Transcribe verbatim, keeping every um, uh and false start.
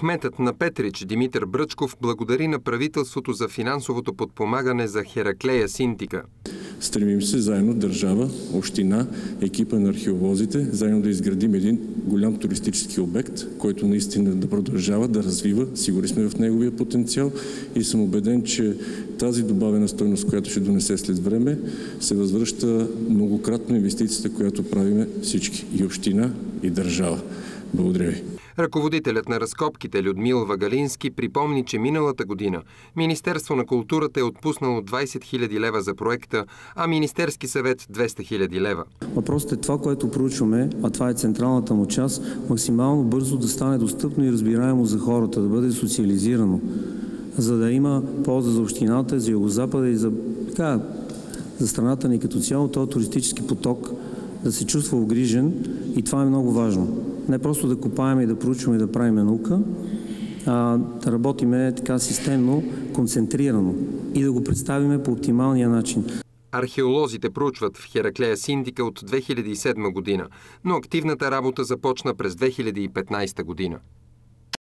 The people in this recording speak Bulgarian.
Кметът на Петрич Димитър Бръчков благодари на правителството за финансовото подпомагане за Хераклея Синтика. Стремим се заедно държава, община, екипа на археолозите, заедно да изградим един голям туристически обект, който наистина да продължава да развива. Сигурни сме в неговия потенциал и съм убеден, че тази добавена стойност, която ще донесе след време, се възвръща многократно инвестицията, която правиме всички, и община, и държава. Благодаря ви. Ръководителят на разкопките Людмил Вагалински припомни, че миналата година Министерство на културата е отпуснало двайсет хиляди лева за проекта, а Министерски съвет двеста хиляди лева. Въпросът е това, което проучваме, а това е централната му част, максимално бързо да стане достъпно и разбираемо за хората, да бъде социализирано, за да има полза за общината, за Югозапада и за, така, за страната ни като цяло, този туристически поток да се чувства огрижен, и това е много важно. Не просто да копаем и да проучваме и да правим наука, а да работиме така системно, концентрирано и да го представиме по оптималния начин. Археолозите проучват в Хераклея Синтика от две хиляди и седма година, но активната работа започна през две хиляди и петнайсета година.